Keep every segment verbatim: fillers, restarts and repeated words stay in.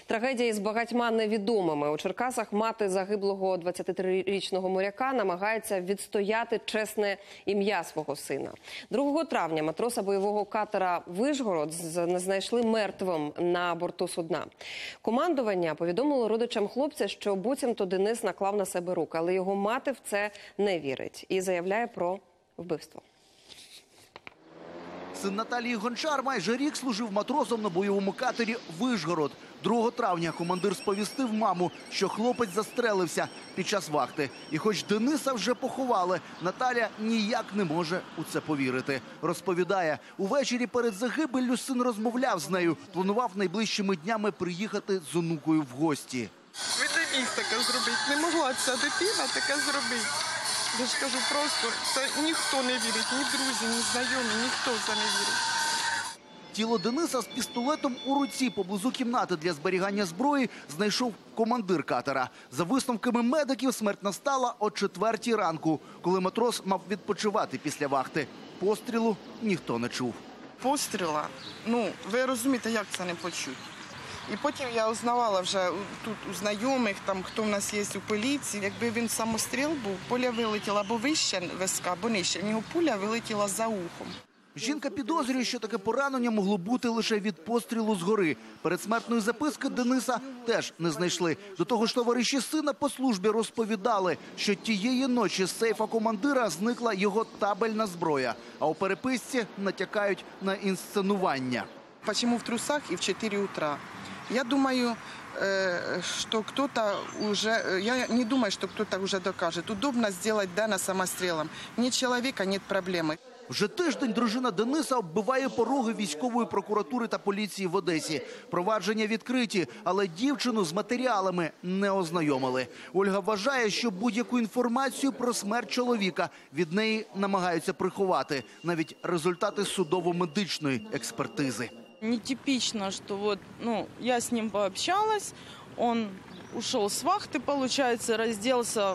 Трагедія із багатьма невідомими. У Черкасах мати загиблого двадцятитрирічного моряка намагається відстояти чесне ім'я свого сина. другого травня матроса бойового катера «Вишгород» знайшли мертвим на борту судна. Командування повідомило родичам хлопця, що буцімто Денис наклав на себе руки, але його мати в це не вірить і заявляє про вбивство. Син Наталії Гончар майже рік служив матросом на бойовому катері «Вишгород». другого травня командир сповістив маму, що хлопець застрелився під час вахти. І хоч Дениса вже поховали, Наталя ніяк не може у це повірити. Розповідає, увечері перед загибеллю син розмовляв з нею, планував найближчими днями приїхати з онукою в гості. Він не міг таке зробити, не могла ця дитина таке зробити. Я ж кажу, просто це ніхто не вірить, ні друзі, ні знайомі, ніхто в це не вірить. Тіло Дениса з пістолетом у руці поблизу кімнати для зберігання зброї знайшов командир катера. За висновками медиків, смерть настала о четвертій ранку, коли матрос мав відпочивати після вахти. Пострілу ніхто не чув. Постріла, ну, ви розумієте, як це не почути. І потім я узнавала вже тут у знайомих, там, хто в нас є у поліції. Якби він самостріл був, пуля вилетіла або вище виска, або нижче. В нього пуля вилетіла за ухом. Жінка підозрює, що таке поранення могло бути лише від пострілу згори. Передсмертної записки Дениса теж не знайшли. До того ж, товариші сина по службі розповідали, що тієї ночі з сейфа командира зникла його табельна зброя. А у переписці натякають на інсценування. Чому в трусах і в чотири утра? Я думаю, что кто-то уже, я не думаю, что кто-то уже докажет. Удобно сделать Дэна самострелом. Нет человека, нет проблемы. Вже тиждень дружина Дениса оббиває пороги військової прокуратури та поліції в Одесі. Провадження відкриті, але дівчину з матеріалами не ознайомили. Ольга вважає, що будь-яку інформацію про смерть чоловіка від неї намагаються приховати. Навіть результати судово-медичної експертизи. Нетипично, что вот, ну, я с ним пообщалась, он ушел с вахты, получается, разделся,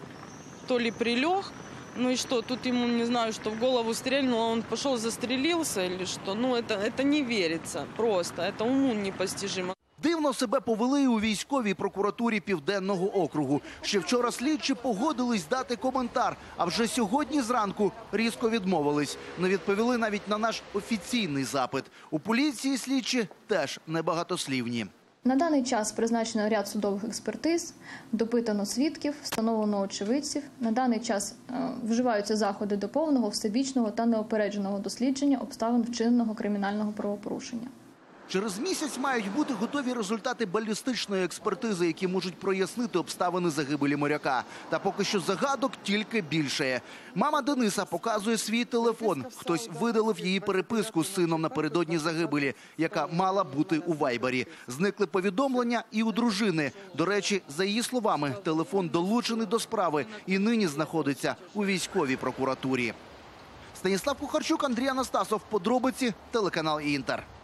то ли прилег, ну и что, тут ему, не знаю, что в голову стрельнуло, он пошел застрелился или что, ну это, это не верится просто, это уму непостижимо. Дивно себе повели і у військовій прокуратурі Південного округу. Ще вчора слідчі погодились дати коментар, а вже сьогодні зранку різко відмовились. Не відповіли навіть на наш офіційний запит. У поліції слідчі теж небагатослівні. На даний час призначено ряд судових експертиз, допитано свідків, встановлено очевидців. На даний час е, вживаються заходи до повного, всебічного та неопередженого дослідження обставин вчиненого кримінального правопорушення. Через місяць мають бути готові результати балістичної експертизи, які можуть прояснити обставини загибелі моряка. Та поки що загадок тільки більшає. Мама Дениса показує свій телефон. Хтось видалив її переписку з сином напередодні загибелі, яка мала бути у Вайбері. Зникли повідомлення і у дружини. До речі, за її словами, телефон долучений до справи і нині знаходиться у військовій прокуратурі. Станіслав Кухарчук, Андрій Анастасов. Подробиці, телеканал «Інтер».